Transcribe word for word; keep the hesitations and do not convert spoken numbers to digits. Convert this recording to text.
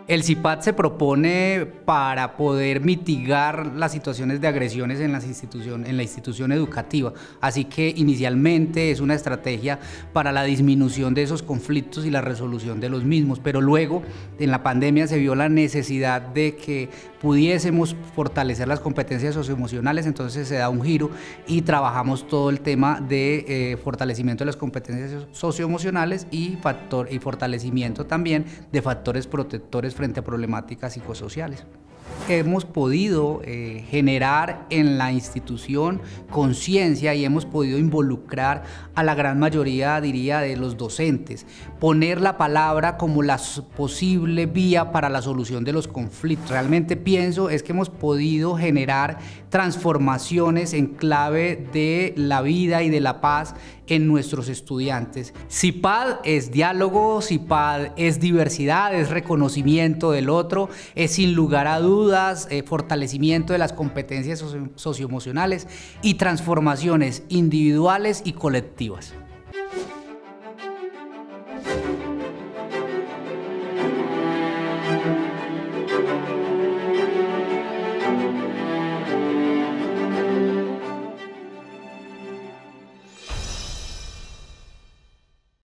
El CIPAD se propone para poder mitigar las situaciones de agresiones en, las institución, en la institución educativa, así que inicialmente es una estrategia para la disminución de esos conflictos y la resolución de los mismos, pero luego en la pandemia se vio la necesidad de que pudiésemos fortalecer las competencias socioemocionales, entonces se da un giro y trabajamos todo el tema de eh, fortalecimiento de las competencias socioemocionales y, factor, y fortalecimiento también de factores protectores frente a problemáticas psicosociales. Hemos podido eh, generar en la institución conciencia y hemos podido involucrar a la gran mayoría, diría, de los docentes, poner la palabra como la posible vía para la solución de los conflictos. Realmente pienso es que hemos podido generar transformaciones en clave de la vida y de la paz en nuestros estudiantes. CIPAD es diálogo, CIPAD es diversidad, es reconocimiento del otro, es sin lugar a dudas eh, fortalecimiento de las competencias socio- socioemocionales y transformaciones individuales y colectivas.